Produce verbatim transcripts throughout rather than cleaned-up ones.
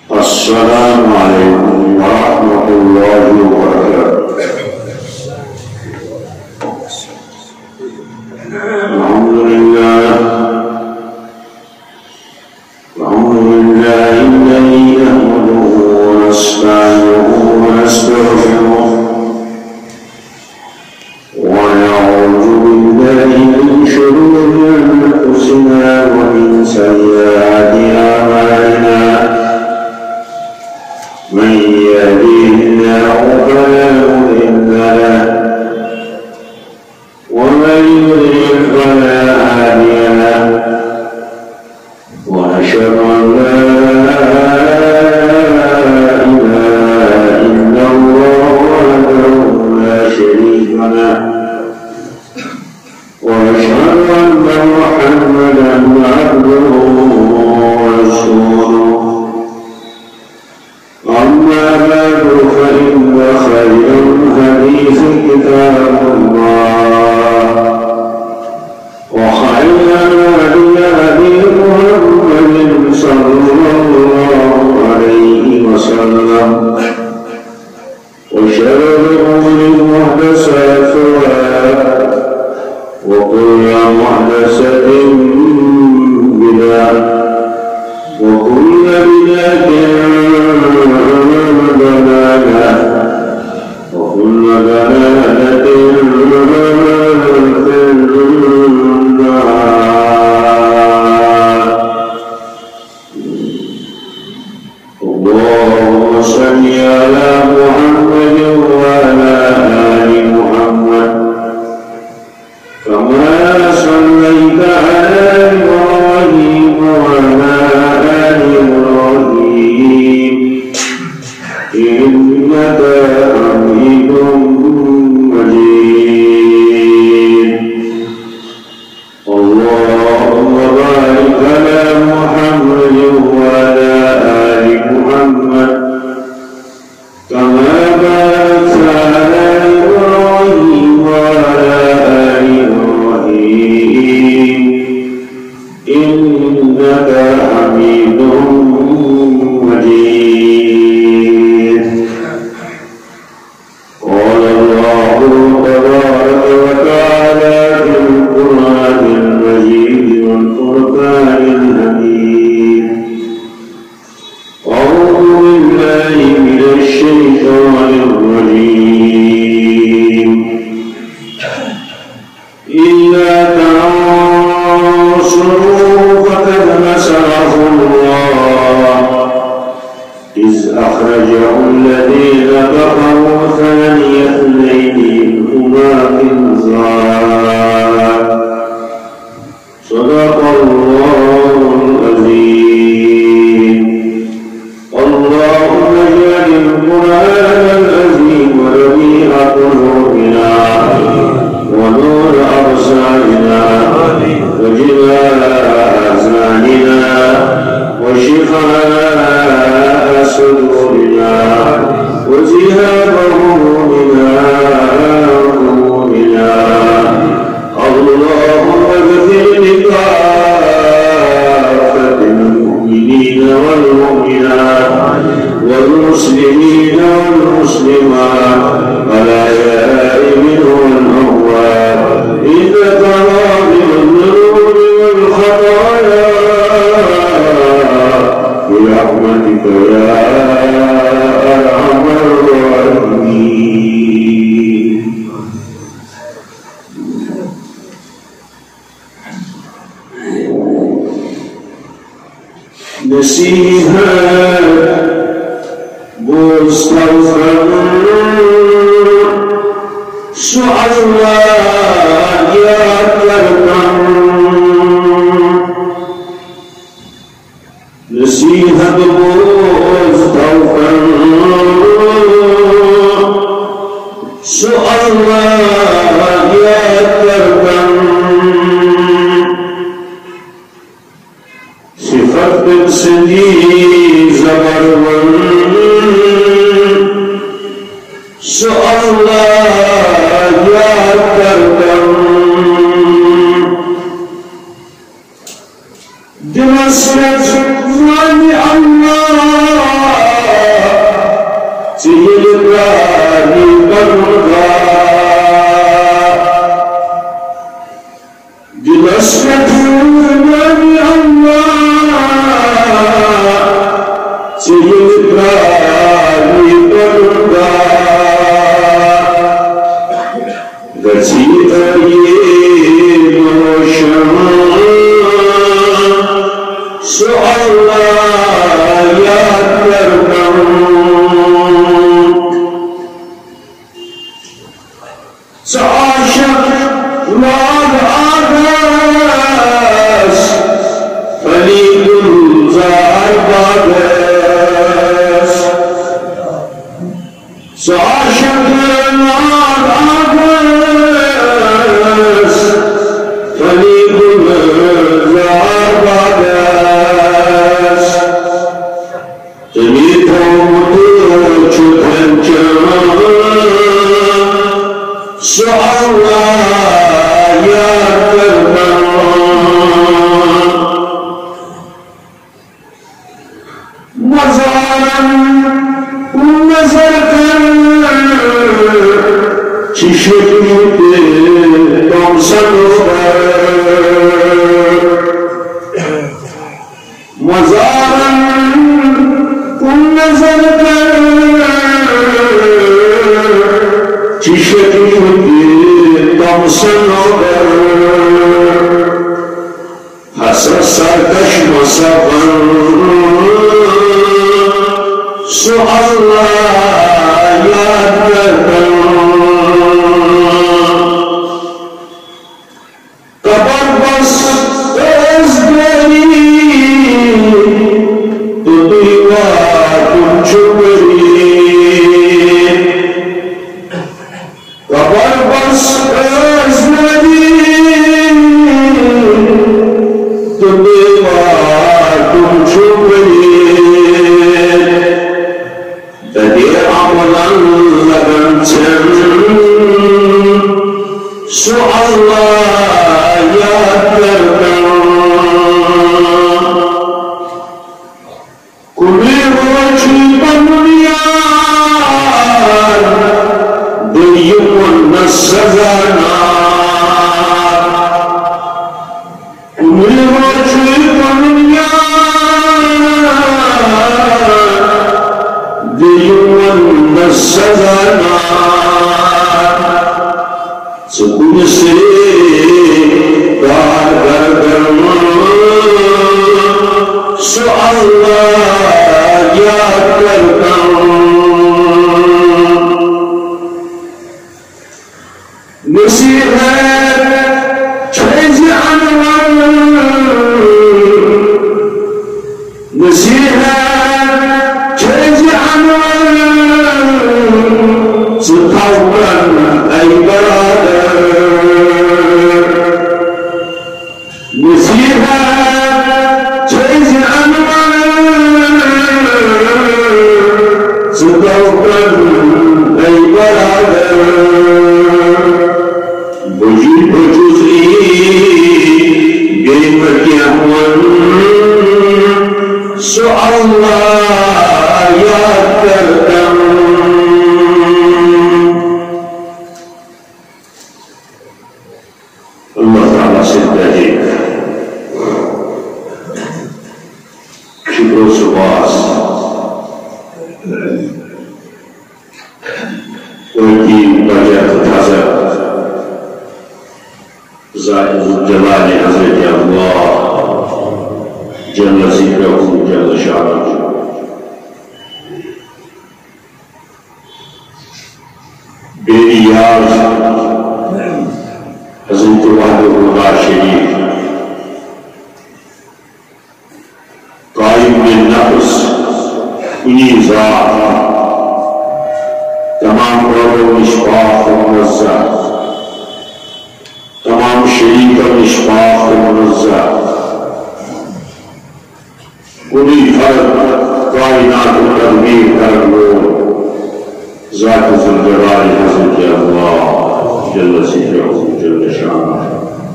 السلام عليكم ورحمة الله وبركاته. الحمد لله الحمد لله الذي نحمده ونستعينه ونستغفره ونعوذ بالله من شرور أنفسنا ومن سيئات أعمالنا. من يهده الله فلا مضل له ومن يضلل فلا هادي له. ونشهد أن لا إله إلا الله وحده لا شريك له ونشهد أن محمدا عبده ورسوله. أما بعد فإن خير الحديث كتاب الله وخير الهدي هدي محمد صلى الله عليه وسلم وشر الأمور محدثاتها وكل محدثة بدعة وكل بدعة ضلالة وكل ضلالة في النار. اللهم صل على محمد وعلى آل محمد كما صليت على إبراهيم وعلى آل إبراهيم إنك حميد مجيد. اللهم بارك على محمد وعلى آل محمد كما باركت على إبراهيم وعلى آل إبراهيم إنك حميد مجيد. قال الله تبارك وتعالى في القرآن المجيد والفرقان الحميد: أعوذ بالله من الشيطان الرجيم. إلا تنصروه فقد نصره الله إذ أخرجه الذين كفروا ثاني اثنين إذ هما في الغار. صدق الله العظيم. اللهم اجعل القرآن العظيم ربيع قلوبنا ونور أبصارنا وجلاء أذهاننا وشفاء صدورنا وذهاب همومنا وهمومنا. اللهم اغفر لكافة المؤمنين والمؤمنات والمسلمين والمسلمات الأحياء منهم والأموات إنك غافر الذنوب والخطايا برحمتك يا أرحم الراحمين. نصيحة مستغفر سؤال الله يا كرم. نصيحة مستغفر سؤال الله يا كرم. صفات سني زبرون سؤال الله يا كرم. دمسرت وعد الله करूँगा जिलस्मत नबी अल्लाह से इकरारी करूँगा गसीदा ये रोशन सो अल्लाह याद करता आशक राग आगस फली गुलजार बागस आशक राग आगस फली गुलजार बागस जमी तो मुझे चुधन चमा सो अल्लाह याद करता मज़ारन नज़र कर चिशों पे तुम सनोबर मज़ारन नज़र कर चिशों तुम सनोबर हससा कश्म सबन सो अल्लाह याद करता कबर बस तेज मेरी तो दीवार तुम चुपरी कबर बस तेज मेरी तो दीवार तुम चुपरी दे अमलन लगन चन सो अल्लाह याद करता कुली रोची बनुनियार दियुमन सजाना कुली रोची बनुनियार दियुमन सजाना सुकून से प्यार करना सो अल्लाह याद करता नसीहत छेज अनवर नसीहत छेज अनवर सुखावन ऐ बरादर नसीहत छेज अनवर सुखावन ऐ बरादर बुझी बुझी बेमकियावन सो अल्लाह याद करता अल्लाह ताला से दे शुक्र सुबास उनकी वजह ताज़ा ज़ाहिर जलाल हज़रत अल्लाह जल ज़िक्रुहु जल शानुहु बेनियाज़ हज़रत वहदहु ला शरीक कायिम बिन नफ्स उन्हीं ज़ात तमाम रोज़ निष्पाक व मुनज़्ज़ह तमाम शरीक व निष्पाक व मुनज़्ज़ह कुली फर्द कायनात तदबीर कर लो ज़ात ज़ुल जलाल हज़रत अल्लाह जल ज़िक्रुहु जल शानुहु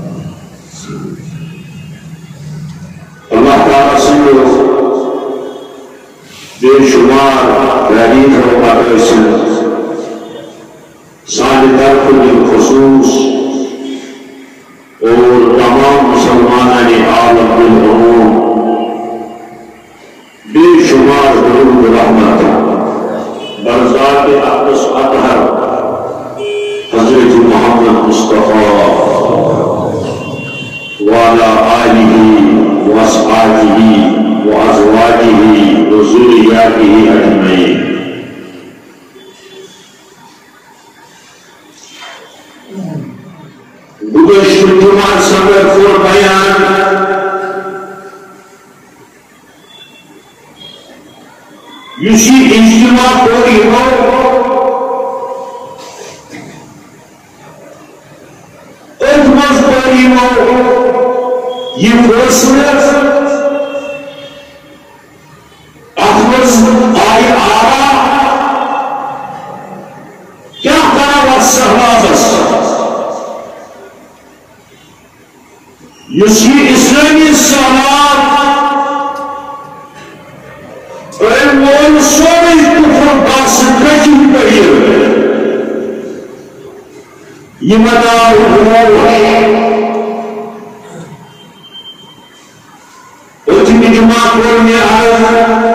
अल्लाह ताला से बेशुमार तहरीर और बातों बिलखुसूस और तमाम मुसलमान आलम बिलउमूम बेशुमार दुरूद रहमत बरज़ात अक़दस अतहर हज़रत मोहम्मद मुस्तफ़ा वाला आलिही व अस्हाबिही व अज़वाजिही व ज़ुर्रिय्यातिही अजमईन। गुज़श्ता जुमा सबर फुर बयान युसी इज्तिमा पूरी हो अजमज पूरी हो ये फैसला अहमद आय आरा क्या करा वह सहवाबस युसी इस्लामी सलाम और सोने कुफर बास कजी करिए ये मना हुआ उतनी जुमा में आया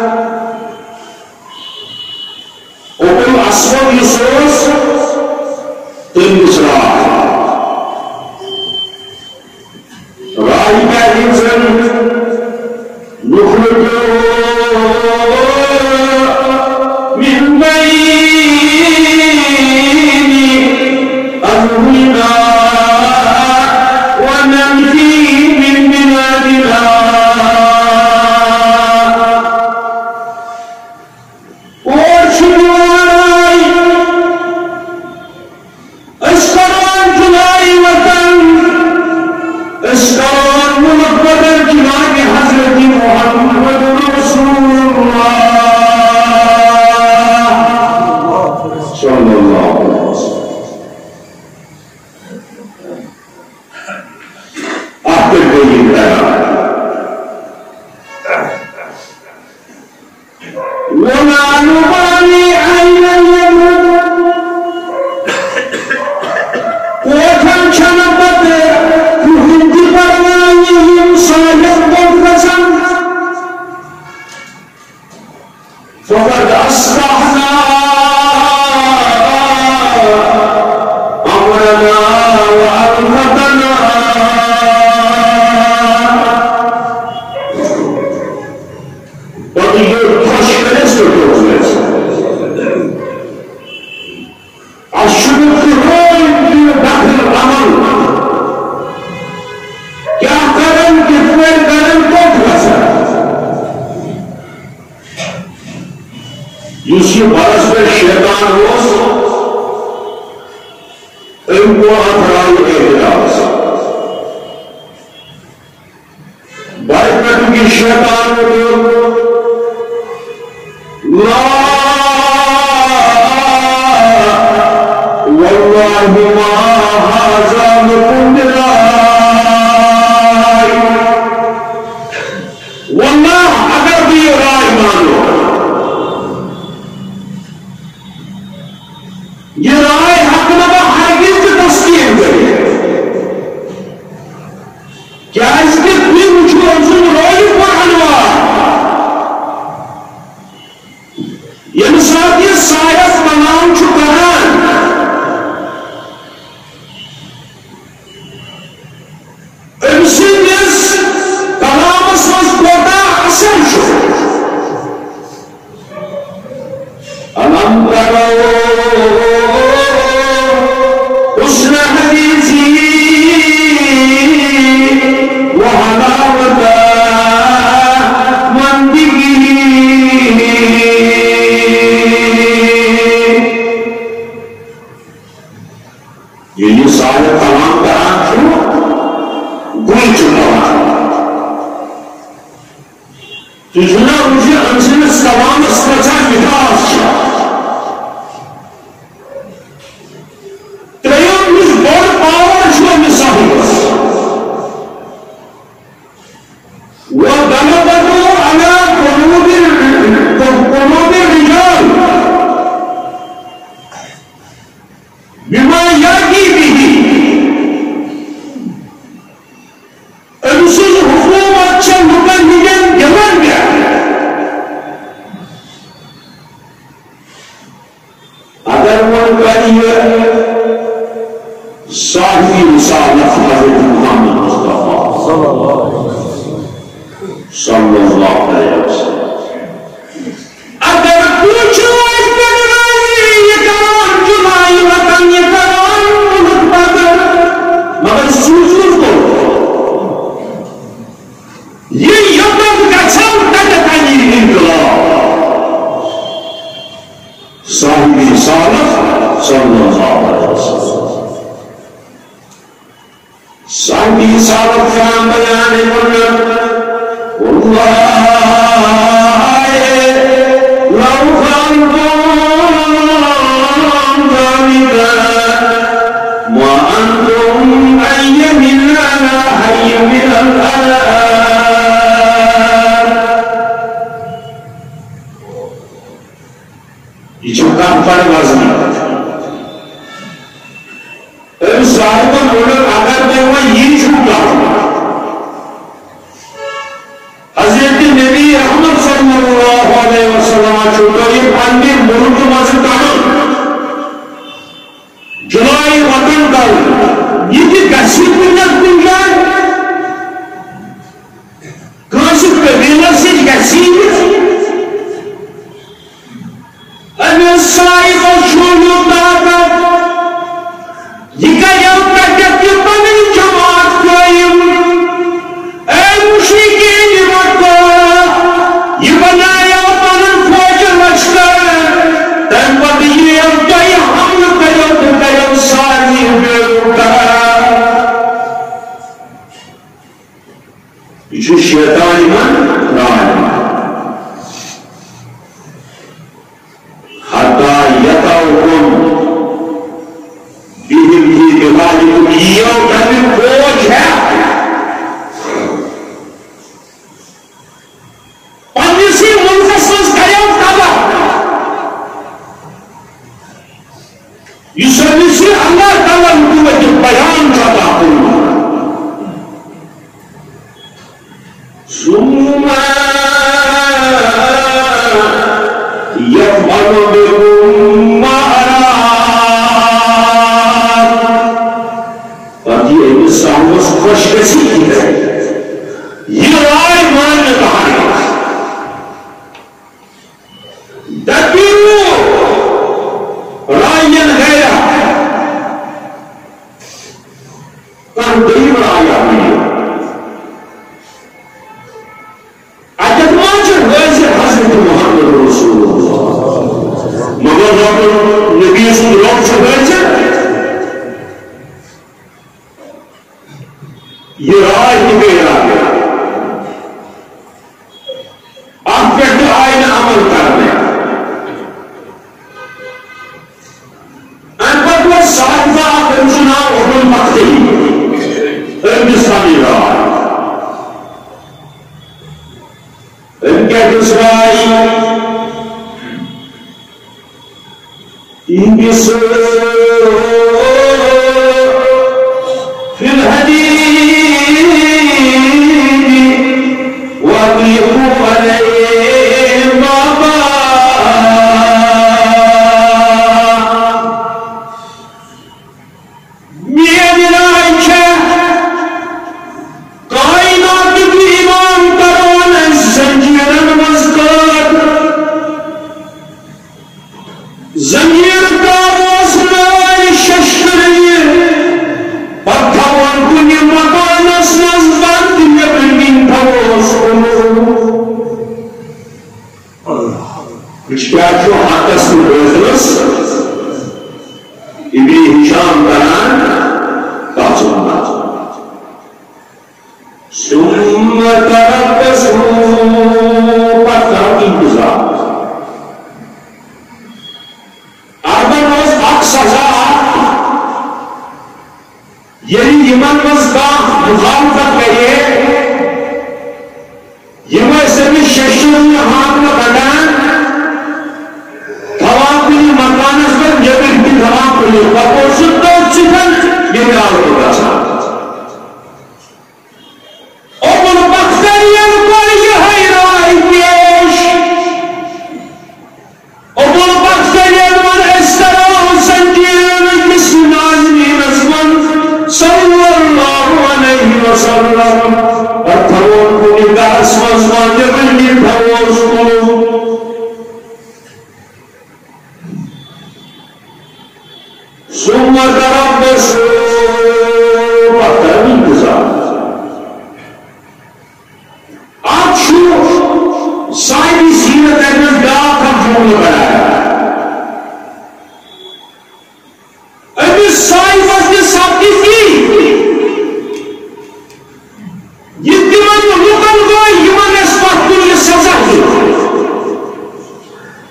और असवद यूसुफ तीन दूसरा राई का इंसान नुखल बयान करिए साहिब रिसालत हज़रत मुहम्मद मुस्तफा सल्लल्लाहु अलैहि वसल्लम। अगर पूछो इस पे ये कौन जुलाई वतन ये कौन मुल्क बदल मगर सूझो तो ये यतन का सब तक नहीं निकला साहिब रिसालत सल्लल्लाहु अलैहि वसल्लम। साहिब रिसालत का बयान करना O bunu bak söyleyen var, Esra olsa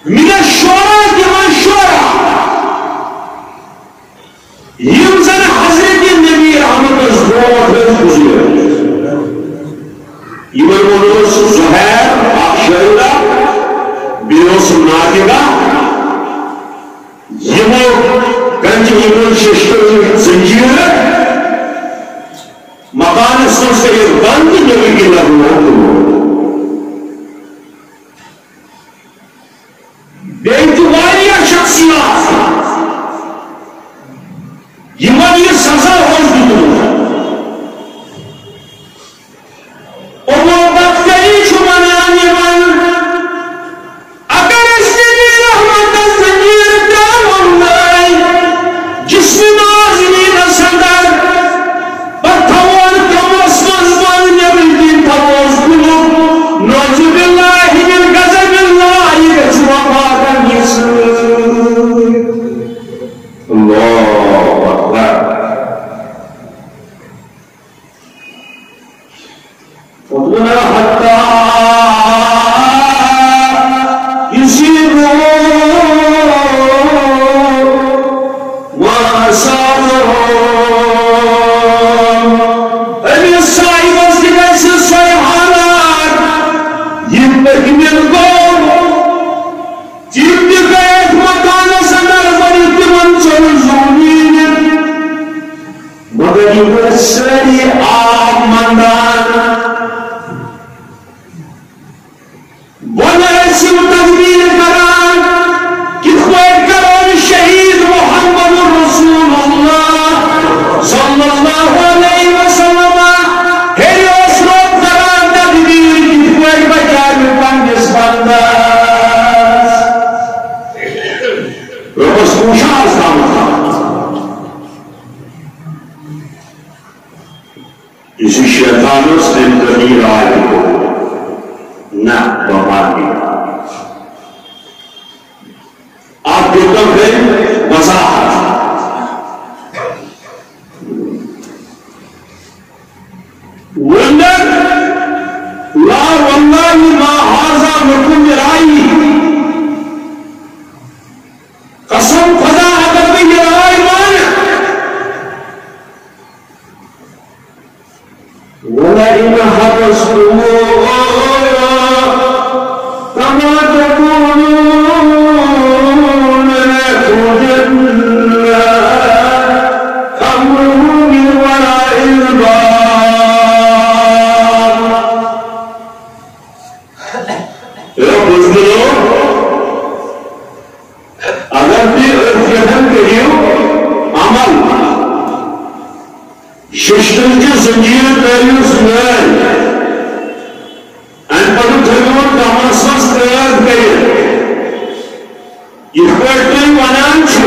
मिना शोरा दिवान शोरा यम जन हजरत नबी रहमत ब्रोट गुजर यमन वोस ज़ुहैर अक्षरा बिरोस नादिगा यमो गंज यमन शिष्टर जंजीर मकान से बंद नबी की लहू बेतुवारिया शख्सियत यमन ये सजा हो दिया और वो बदकरी छुमाना यमन अगर इसने भी रहमत ज़ंजीर डाल जिसमें नाज़रीन संदर बतौर कमस्मन बन नबी की तवोज कुलू नौजुबिल्लाहि मिन गज़बिल्लाहि रज़वा अल्लाहु अकबर वदना हत्ता युसीबू मा साबरू अली साहिबस दिगस सहारात यिम्बक मिल गो जिम दिगस मकान संदर बड़ी तिमन चल ज़मीन मगर युसरी आप मंदान बोले सिम तकबीर करान कितने करोड़ शहीद मोहम्मद रसूलुल्लाह सल्लल्लाहु अलैहि वसल्लम हे उसरो करान तकबीर कितने बचार पंडिस बंदास रोस मुशार सामता इसी शैतानों से तकबीर आए को ना बमानी आप देखते हैं वज़ाहत वंदर ला वल्लाहि मा हाज़ा लकुम राई कसम खुदा अगर मैं ये राय माने वला इन हबसू कमा तकूनून लकुजन्ना अम्रुहु मिन वराइल बाब ए बुजुर्गों अगर भी अर्जन करियो अमल शिष्टन के जंजीर तैयार सुनाए अन पर थयोन कमरसस तैयार करे इस पर तो वनान छु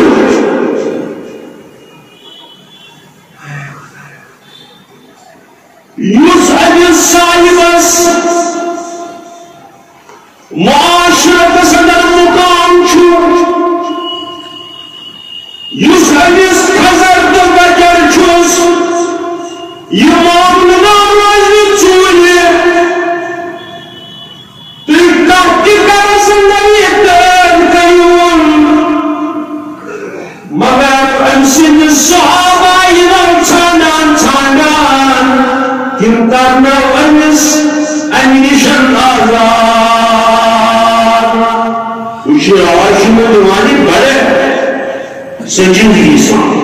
युस अदिस साहिबस माशरत सदर मुकाम छु युस अदिस खजर तो बचर छुस ये मामला नाराज़ी चूल्हे तो काफ़ी कारसंदरी इत्तेद कयून मगर अंसिन सहाबा इधर छानान छानान किम करना वनिस अनिशन आज़ाद उसे आवाज़ में दुआनी बड़े संजीवनी सांस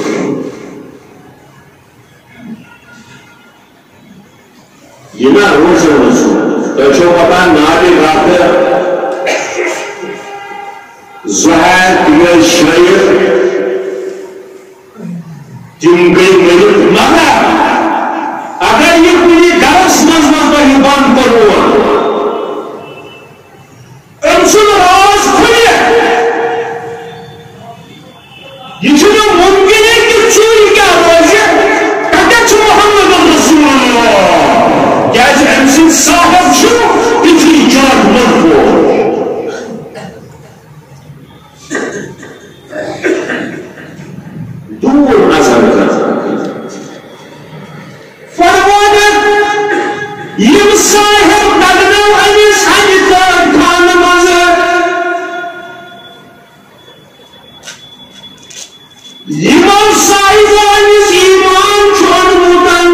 ये ना रोज रोज तो जो पता नारे गाते ज़ुहैर ये शरीर जिनके मेरे मगर अगर ये पूरी गरस मजमत पर ही बंद करो इंसान राज खुले ये जो मुमकिन है कि चोरी क्या रोज़े कटच मोहम्मद रसूलुल्लाह साहब शो पिछली चार मत को दूर नजर फरमाने ये साहब कदम अनिस अनिता खान मज़र साइजानिस ईमान छोड़मुतन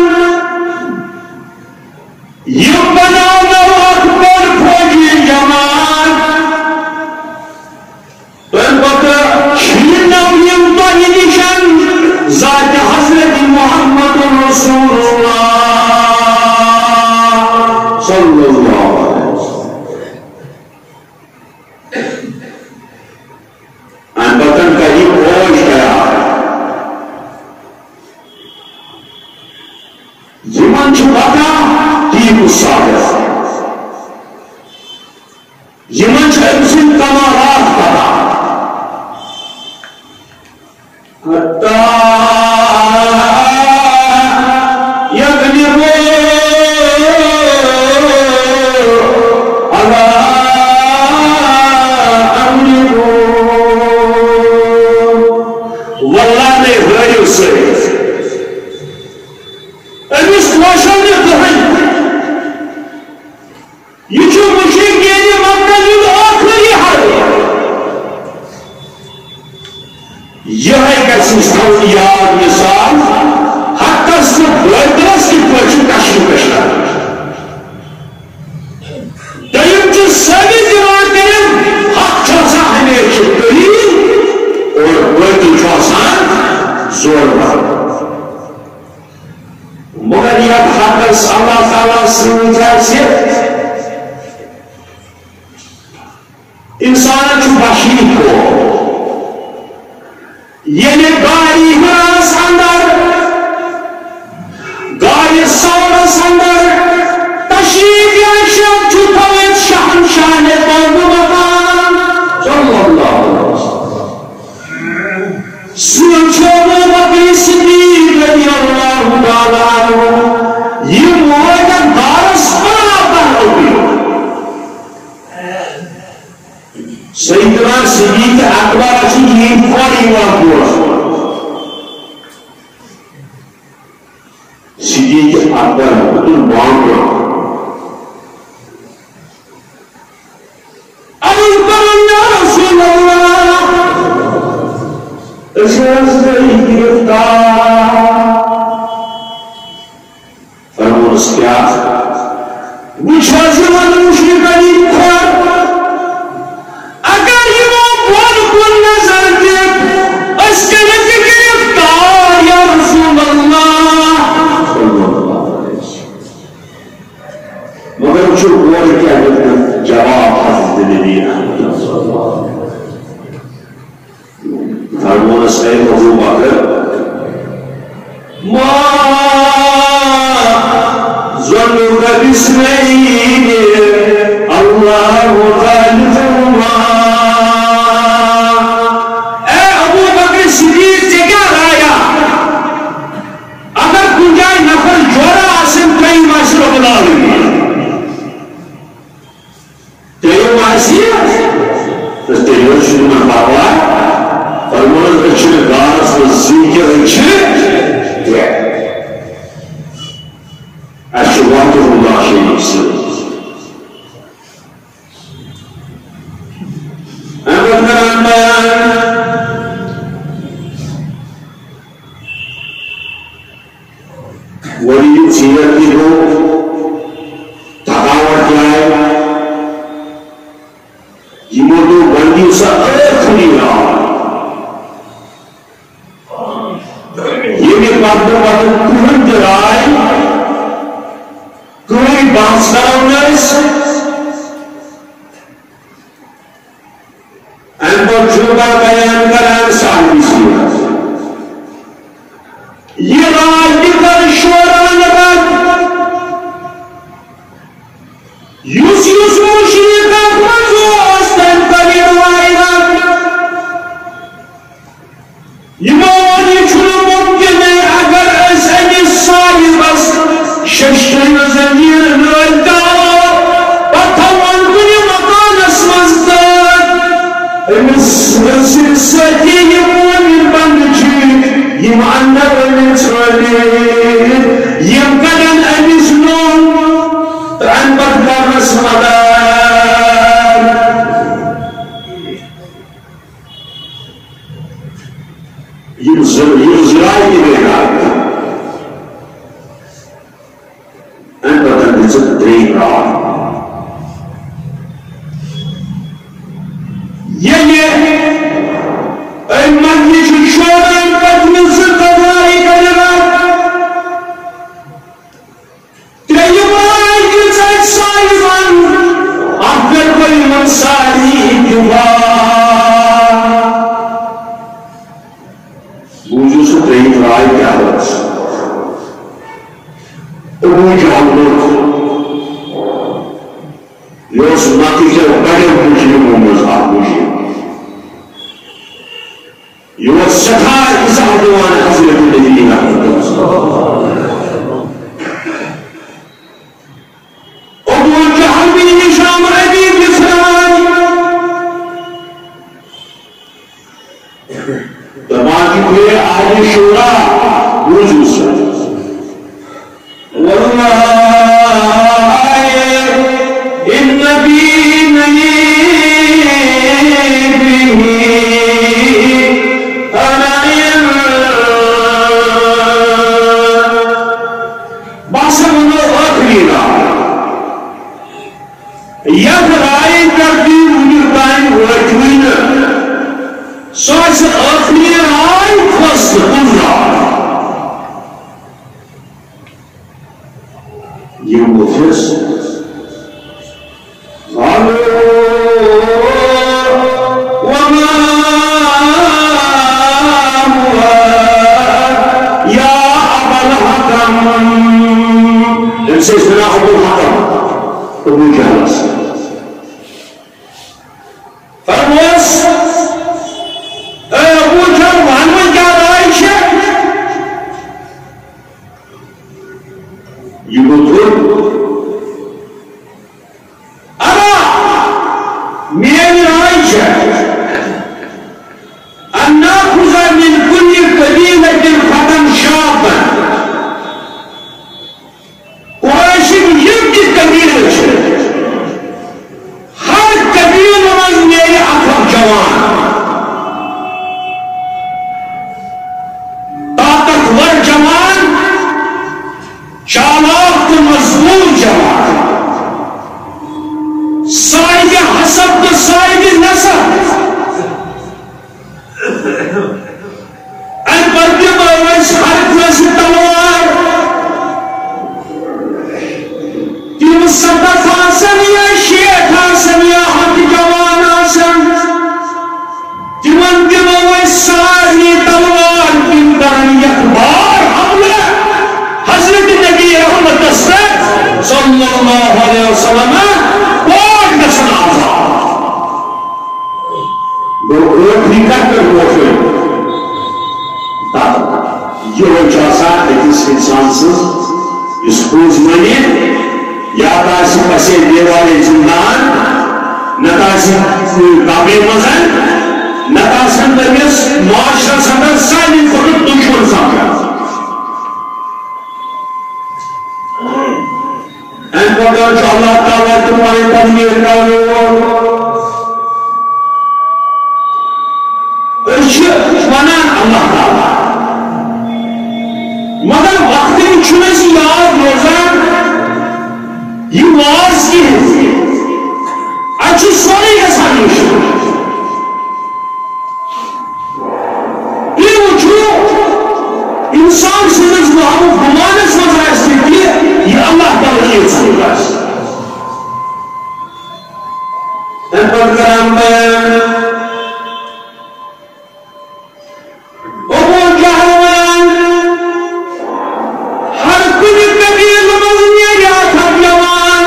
ये बनाओ अकबर फौजी जमात तंबक छीनौ यम तो निशान जात हजरत मोहम्मद रसूलुल्लाह सल्लल्लाहु अलैहि वसल्लम अनबतन का ही खोज गया जीवन छुपाता तीन सागर जीवन छुपसिन कमारात पता हत्ता यगनिबो अला अमनिबो वल्लाह ने हरियो से अमिस कोशन ने कहा ये जो मुझे के लिए मक्का आखिरी हाल यह एक ऐसी याद मिसाल हक्कस से बर्दरस की पहुंची कश्मीर कश्मीर दयम जो सभी दिमाग करें हक चौसा हमें करीब और बर्दी चौसा जोरदार मगर यह हक्कस अल्लाह ताला से इंसान को बशीर को ये ने गाड़ी हरास अंदर गाड़ी सौरस अंदर तशरीफ या शब छुपावित शहंशाह ने बाबू मकान सल्लल्लाहु अलैहि वसल्लम सुनछो में बकरी सिद्दीक रज़ियल्लाहु ताला अन्हु ये मोहब्बत दारस बराबर होगी सैयदना सिद्दीक अकबर अच्छी ये कोई वाक़िया सिद्दीक अकबर तुम बांगो अबू बकर या रसूल अल्लाह ऐसे गिरफ्तार फरमाया क्या विश्वासवान मुश्रिक खोर अगर ये वो बोल बोल नजर दे उसके लिए गिरफ्तार या रसूल अल्लाह मगर जो बोल क्या जवाब हजरत नबी फरमाया से अबू बकर मा ज़न्नुक बिस्मैन अल्लाहु ग़ालिबुहुमा ए अबू बकर सिद्दीक से क्या राया अगर गुंजाई नफर जोड़ा आसिम कई माशर बुला लेंगे तेरे मासिया तो तेरे शुरू में बाबा और मोहन अच्छे गारस में जिक्र अच्छे अशुभात हुआ शरीफ से वही सीरत की हो थकावट जाए जिमो तो बंदी सा अर्थ नहीं रहा ये भी बात बात तुरंत राय कोई बांसराउनस अनपर जुबा बयान करान साली सी ये राय निकल शोरान रद यूस यूस मुश्रिक मजो अस्तन करी राय रद इमानी छुल मुमकिन है अगर ऐसे साली बस शश्न जमीर नलता पथवन कुनी मकान असमजद एमिस सती यमोन बंद छी यम अंदर में छोड़े यम कदन एमिस नो तन पर करस मदद Yılzıray gibi herhalde. En batıncısı Dreynrar. Yeni en yeşil şöyle en batıncısı tadari kalırlar. Dreynrar güzel sayılan ahmet koyman salih yuvar. Ucusu Dreynrar gelmez. Umucu aldık. Yoksa netice benim mücrimimiz almışım. Yoksa sefer izah duanı Hazreti Nebi'yle yaptınız. O duanca harbinin nişamı edip getiren. Tabaki kuye ahli şura ucusu. والله إن بيني به أنا بصرنا أخيرا يفرعي تقديم ونربعي وجوينا سوى أخيرا فصل قمنا يموتس قالوا وما هو يا أبا الحكم سيدنا أبو الحكم أبو جهل فرموس أبو جهل وعنوان قال عائشة يقول أنا من عائشة أن نأخذ من كل قبيلة فتى شابا قريش يبدي قبيلة هر قبيلة من मेरे अखब जवान ताकतवर जवान चालाक मजबूर जवान साहिब हसब तो साहिब नसब अन बर्दे बावस हर क्लास तलवार तिम सदा खासन या शेख खासन या हक जवान आसन तिमन दिमावस सारी तलवार तिम दरन यकबार हमले हजरत नबी रहमत सल्लल्लाहु अलैहि वसल्लम और नसन आजाद वो एक निकट कर हुए तब ये हो जाता है इस इंसान से इस पूज मने या तासी पसे देवाले जिंदान नतासी काबे मजन नतासन दरिस माशरा संदर सालिम को दुश्मन सामने and for God Allah Ta'ala तुम्हारे तमीर करो वनान अल्लाह ताला मगर वक्त में चुने से याद रोजान ये वाज की है अच्छी सोने का सानी ये वो जो इंसान से नजर हम घुमाने समझ रहे स्थिति ये अल्लाह ताला की है dan berkeramban Abu Jahal har kuni kabir maznya ya thabyawan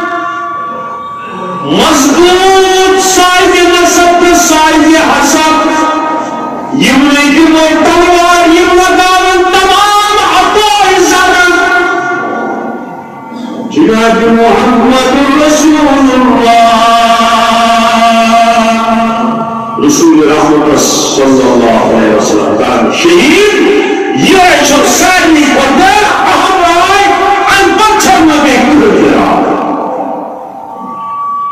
mazbut sahibi nasab sahibi hasab yimne ki moy talwar yimna davan tamam ata zaman Jinab Muhammadur Rasulullah Resul Rahmat sallallahu aleyhi ve sellem şehir yaşa sani koda ahray an bakçanma bekliyor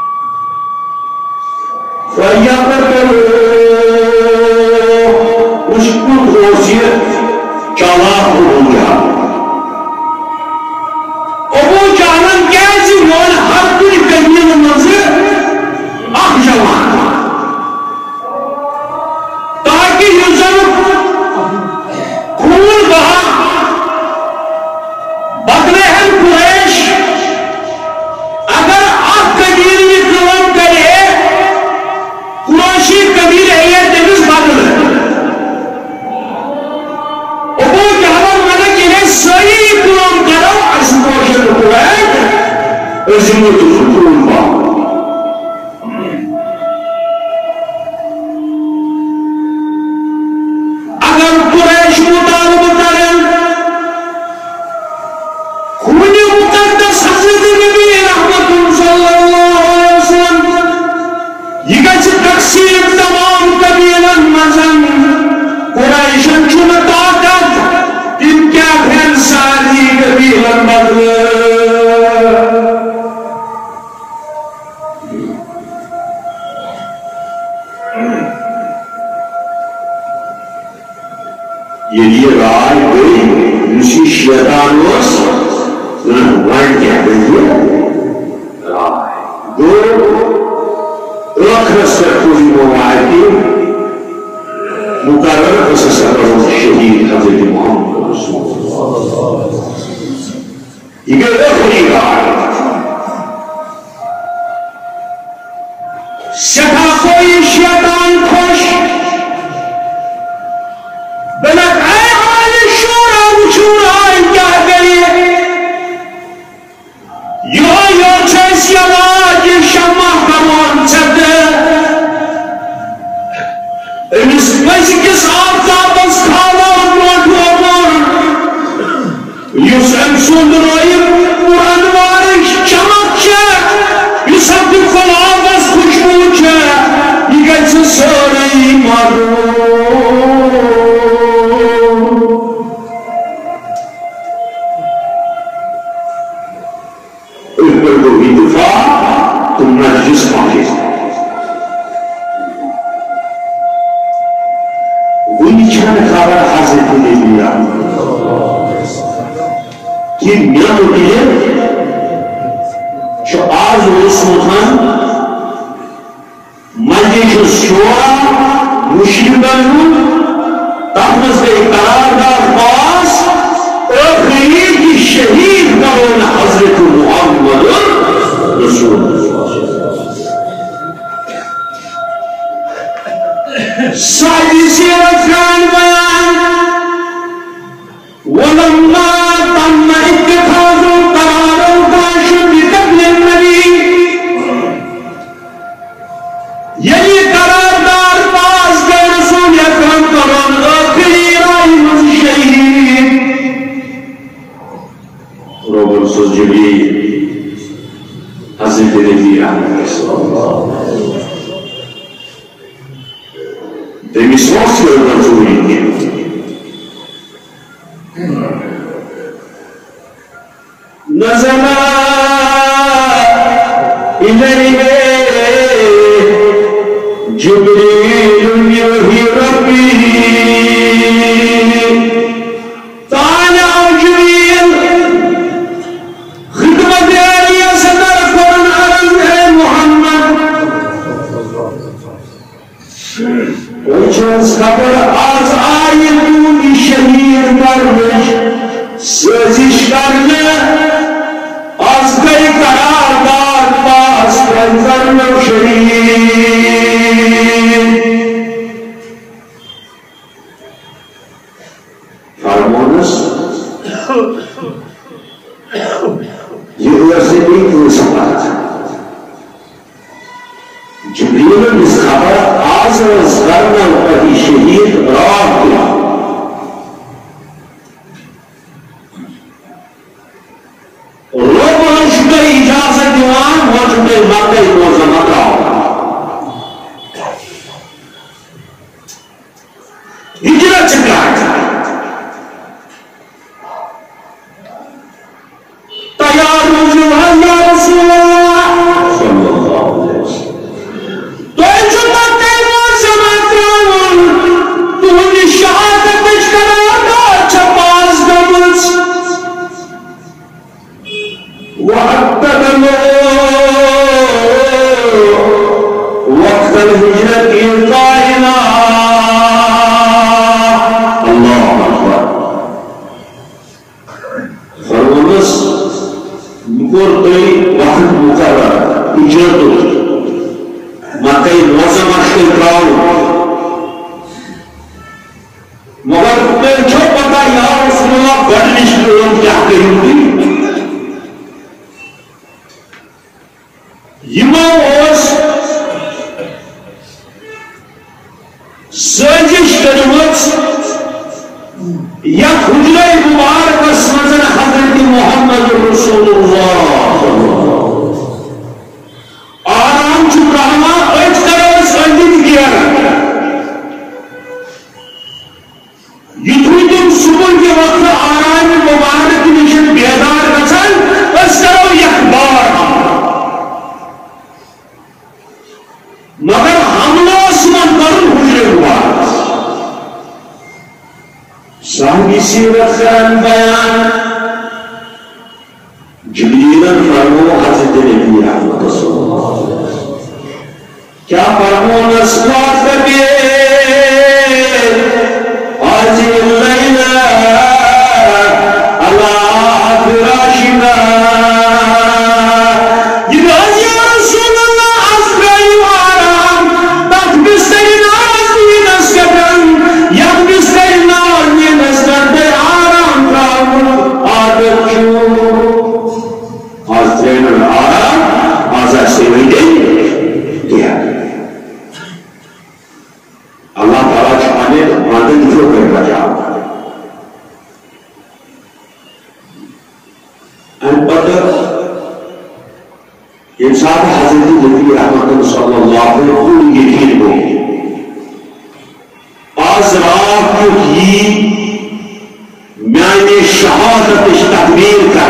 فَيَقْتَلُوا मुश्किल चालाक अबू जहल अबू जहलन क्या loan हर कुछ कबील मज जवान ताकि खून बहा बदले कुरैश अगर आप कबील ये काम करे कुरैशी कबील है तमिस बदल अबू जहल वन कि सही काम करो अशोक कुरैश खून बहा ये राय गई ऋषि शैतान वन क्या कहिए राय दो अखरस पूरी मोबाइल मुकर्रर शहीद हजरत मोहम्मद ये गई राय सदा कोई शैतान खुश बलक साजिश करमत या हुजरे मुबारकस मजन हजरत मोहम्मद रसूलुल्लाह आराम छु कहवा अज करो संदित गियर युथु तुम सुबह के वक्त आराम मुबारक निशन बेदार गछन बस करो यकबार मगर हमला सुमन करुन हुजरे मुबारक साहबी सीरत खैर बयान जिब्रीलन फरमो हजरत नबी रहमत सल्लल्लाहु अलैहि वसल्लम क्या फरमो नस्बात करके आज लैला अला फिराशिना अल्लाह ताला चाहे मदद जो कर बचा अनपढ़ इंसान हजरत नबी रहमत सल्लल्लाहु अलैहि वसल्लम यकीन को आज रात को ही मैंने शहादत तकबीर कर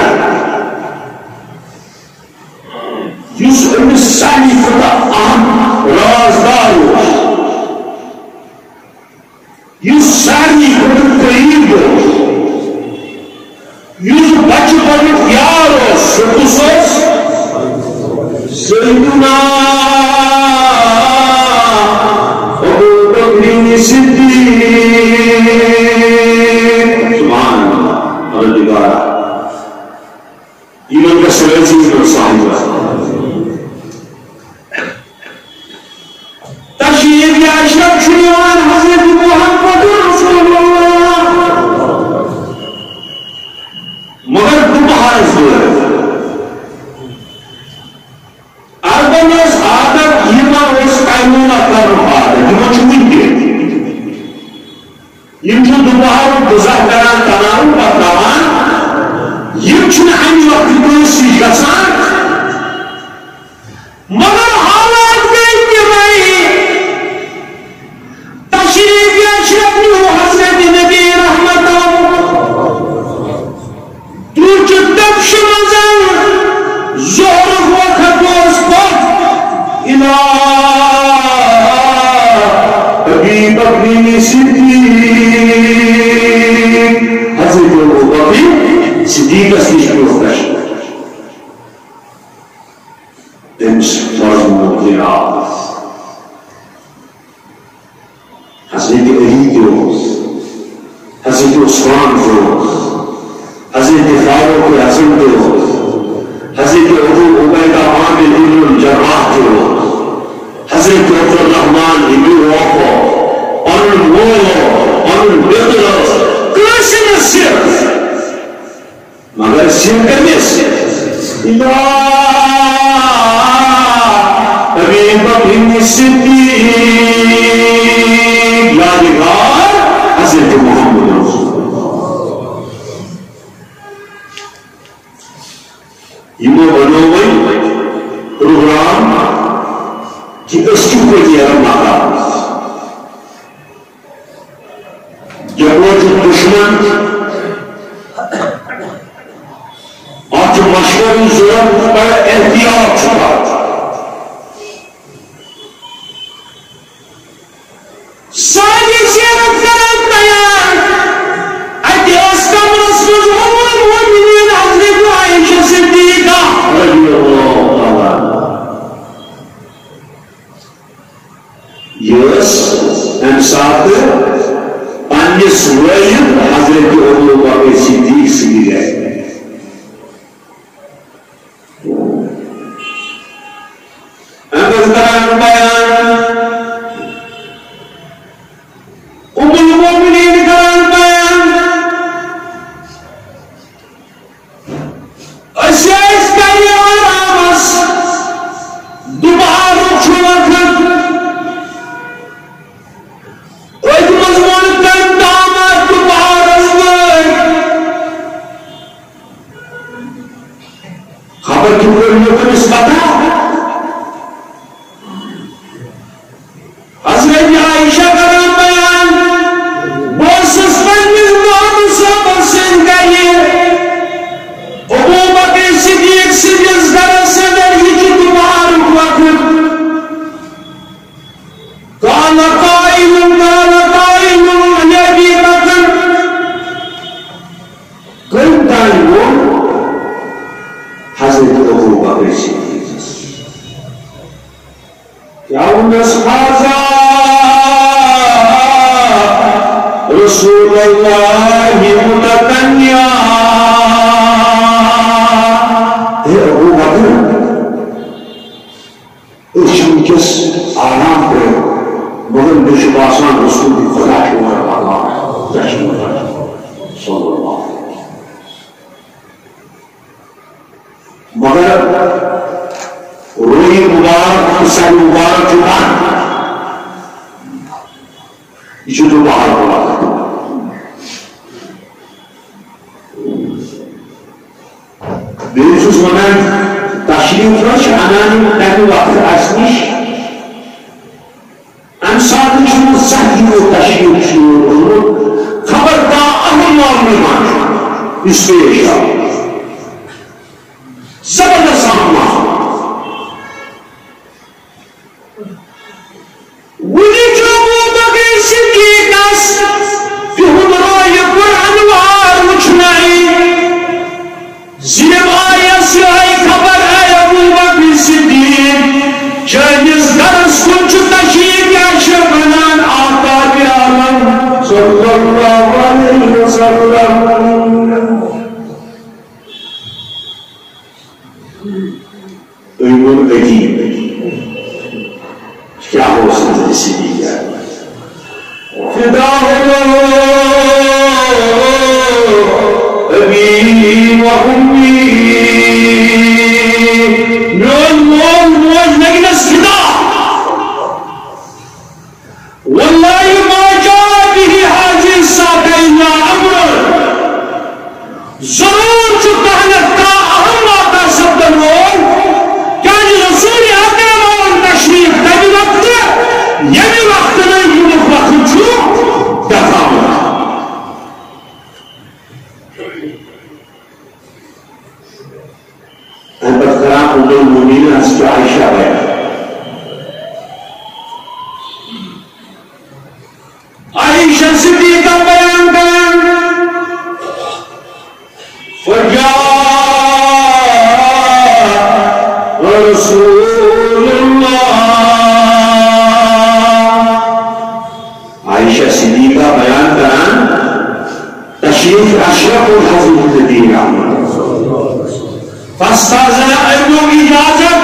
युस सानी खुदा अहम राजदार युस सानी खुद करीब युस बचपन यार सुकुसोस सैयदना अबू बकर सिद्दीक सुभान अल्लाह अल्लाह ईमान का सलाजी और साहिब तशरीफ या अशरफ शुरुआत हजरत मोहम्मद रसूलुल्लाह मगर दोबारा जोर अरबनस आदत यमा उस कानूना कर आदत जो चुनके यम जो दोबारा गुजार करान तनाव पतावान यम छन हम वक्त को सी गसान मगर हालात में के भाई तशरीफ या अशरफ हजरत नबी रहमत तू जो तब शमजन जोर वक्त दोस्त पद इला अबी बकर सिद्दीक हजरत अबू बकर सिद्दीक असली शोकश तम्स लाजम दियास हजरत अली दोस हजरत उस्मान दोस हजरत फारूक आज़म दोस हजरत अबू उबैदा आमिर इब्न जर्राह दोस हजरत अब्दुर्रहमान इब्न औफ और मोलो और बेदरस कृष्ण सिर मगर सिर करने से इला अबी बकर सिद्दीक यादगार हजरत मोहम्मद यमो बनो वही प्रोग्राम कि उसकी कोई यार माता जब वो जो दुश्मन और जो मशवरी जरूरत पर एहतियात छुपा सारी शेरत करत बयान अतियास कमरस मुझे मोमिनीन हजरत आयशा सिद्दीका रज़ियल्लाहु ताला यस एम साथ पांच वयम हजरत अबू बकर सिद्दीक सी है अंदर बयान उम्मुल मोमिनीन का बयान अशेष करियार आमस दोबारा छुवखत तुमस पता हजरत आयशा का बयान बोसस पंडित मोहम्मद साहब सिंह का ये अबू बकर सिद्दीक सिद्दीक जरा से ये दोबार वक्त कान काइम कान काइम नबी बकर कंटा वो हजरत अबू बकर सिद्दीक क्या उन्नस खाजा रसूलुल्लाह मुतकन्या हे अबू बकर इस आराम पे मगर विश्वासान रसूल की खुदा की ओर आगा मगर रोई मुबारक किसान मुबारक जुबान ये तो बाहर बोला बेजुस वनान तशरीफ रश अनानी तक वक्त असनिश अंसार शुरू सही वो तशरीफ शुरू खबरदार अहम मामूमान इसलिए जबरदस्त सामना वही जो वो बगैर सिद्दीक अस फिहुन रोय कुरान वार उछनाई जिनवायस आई खबर है अबू बकर सिद्दीक चैनिस दरस कुछ तशरीफ या शबनान आका के आलम सल्लल्लाहु अलैहि वसल्लम उम्र अजीब क्या हो सकता है सिद्दीक फिदा हो अबी व उम्मी नोन मोन मोज नगनस फिदा वल्लाहि मा जा बिही हाजिर साकैना अम्र जरूर चुकाना का अहम आता शब्द मोन क्या रसूल अकरम और तशरीफ तभी वक्त यही वक्त नहीं युग वक्त छू दफा उम्मुल मोमिनीन हज़रत आयशा बयान आयशा सिद्दीक़ा बयान करें फजा रसूलुल्लाह आयशा सिद्दीक़ा बयान करें तशरीफ अशरफुल हज़रत दीन अहमद फस्ताज़ना अबू इजाजत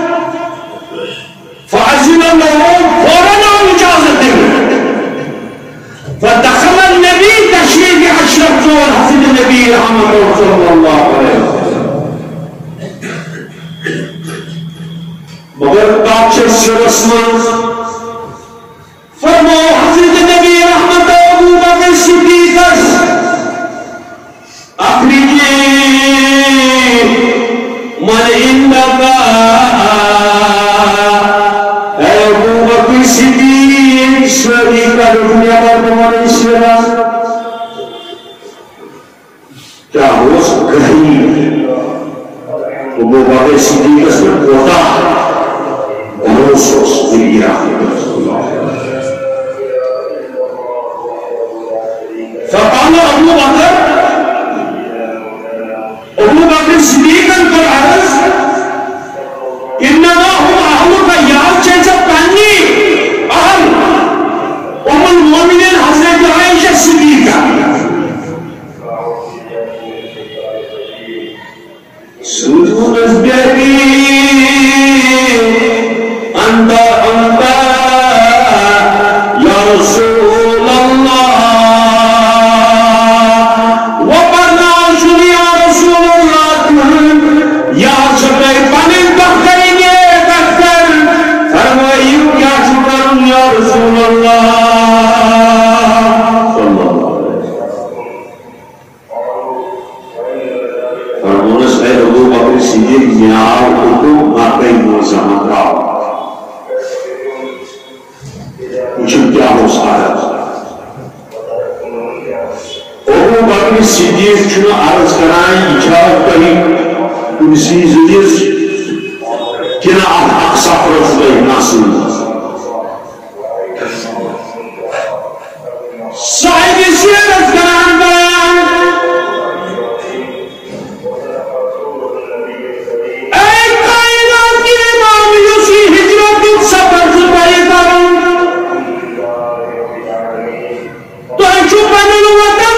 फाजिल लो फौरन इजाजत दे फदखल नबी तशरीफ अशरफ जो हज़रत नबी रहमत सल्लल्लाहु अलैहि वसल्लम मगर काचे सिरसमन फरमो हज़रत नबी रहमत अबू बकर सिद्दीक अखरीजी मन इंदका अबू बकर सिद्दीक शरीक का दुनिया का तुम्हारे ईश्वरा क्या हो सकता है अबू बकर सिद्दीक से होता भरोसा दिया फकाना अबू बकर अबू बकर सिद्दीक पर अर्ज इन्नमा हुम अहलुका याद चेचा पानी अहल उम्मुल मोमिनीन हज़रत आयशा सिद्दीक़ा सुजून अज़बरी अंदा अंदा या रसूलल्लाह सिद्दीक चुन अर्ज करान इच्छा करी उनसी जुलिस किना अक्सा प्रश्न नासुन साहिब से अर्ज करान बयान ऐ कायनात के इमाम यूसी हिजरत के सफर से तय करूं तो चुप बनो वतन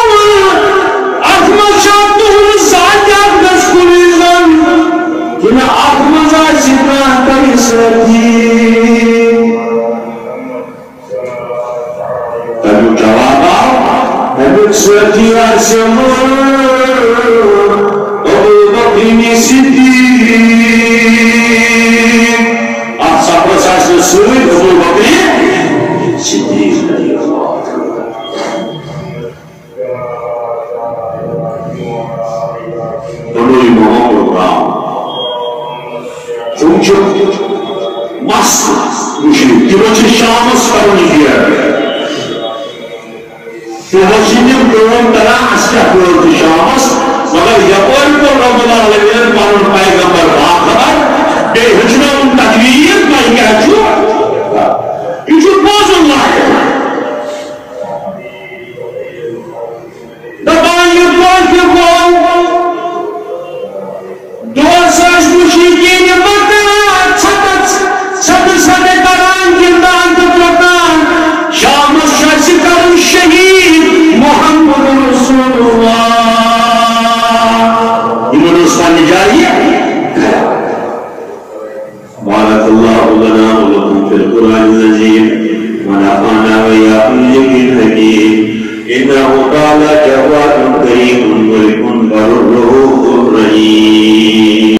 Kina aklımıza çıkan tabi sırtı tabi cevaba tabi sırtı arsımı Ebu Bakr-i Siddiq Ashabı saçlı sığır Ebu Bakr-i Siddiq Dolayı Muhammed Çünkü mast müşrik, divoçi şahımız karınıyor. Divoçinin kılımlara asker kıldı şahımız, mगर yapar ko Rabbul Alemin manun peygamber vakılar, ve hücrem takviyet maykaçu, küçük bozullar. Daban yıklar ki bu, duasaj müşrikini Muhammed Resulullah İmam Osman Nicariye Barakallahu lana ve lekum fil Kur'anil azim ve nafa'na ve ya'kum zikrin hakim innehu ta'ala